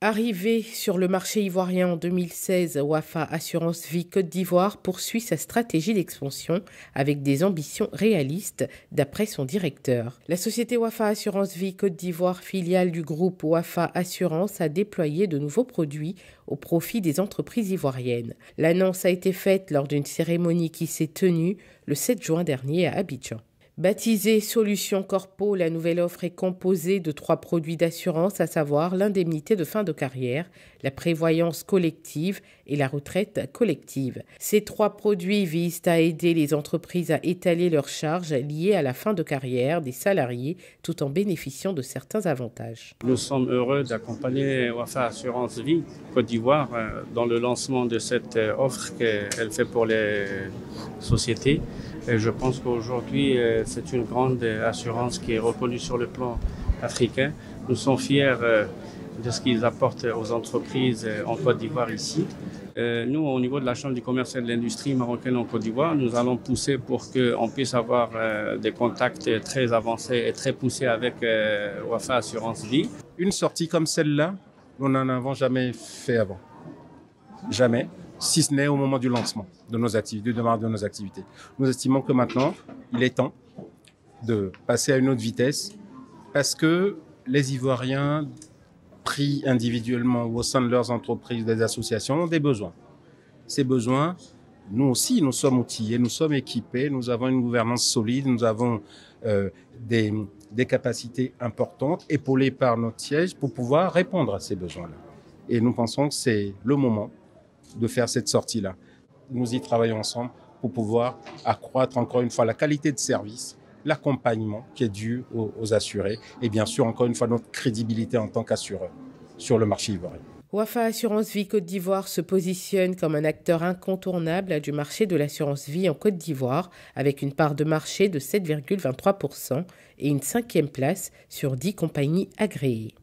Arrivé sur le marché ivoirien en 2016, Wafa Assurance Vie Côte d'Ivoire poursuit sa stratégie d'expansion avec des ambitions réalistes, d'après son directeur. La société Wafa Assurance Vie Côte d'Ivoire, filiale du groupe Wafa Assurance, a déployé de nouveaux produits au profit des entreprises ivoiriennes. L'annonce a été faite lors d'une cérémonie qui s'est tenue le 7 juin dernier à Abidjan. Baptisée Solutions Corpo, la nouvelle offre est composée de 3 produits d'assurance, à savoir l'indemnité de fin de carrière, la prévoyance collective et la retraite collective. Ces 3 produits visent à aider les entreprises à étaler leurs charges liées à la fin de carrière des salariés tout en bénéficiant de certains avantages. Nous sommes heureux d'accompagner Wafa Assurance Vie Côte d'Ivoire dans le lancement de cette offre qu'elle fait pour les sociétés. Et je pense qu'aujourd'hui, c'est une grande assurance qui est reconnue sur le plan africain. Nous sommes fiers de ce qu'ils apportent aux entreprises en Côte d'Ivoire ici. Nous, au niveau de la Chambre du commerce et de l'industrie marocaine en Côte d'Ivoire, nous allons pousser pour qu'on puisse avoir des contacts très avancés et très poussés avec Wafa Assurance Vie. Une sortie comme celle-là, nous n'en avons jamais fait avant. Jamais. Si ce n'est au moment du lancement de nos activités, du démarrage de nos activités. Nous estimons que maintenant, il est temps de passer à une autre vitesse parce que les Ivoiriens, pris individuellement ou au sein de leurs entreprises, des associations, ont des besoins. Ces besoins, nous aussi, nous sommes outillés, nous sommes équipés, nous avons une gouvernance solide, nous avons des capacités importantes, épaulées par notre siège pour pouvoir répondre à ces besoins-là. Et nous pensons que c'est le moment de faire cette sortie-là. Nous y travaillons ensemble pour pouvoir accroître encore une fois la qualité de service, l'accompagnement qui est dû aux assurés et bien sûr encore une fois notre crédibilité en tant qu'assureur sur le marché ivoirien. Wafa Assurance Vie Côte d'Ivoire se positionne comme un acteur incontournable du marché de l'assurance vie en Côte d'Ivoire avec une part de marché de 7,23% et une 5e place sur 10 compagnies agréées.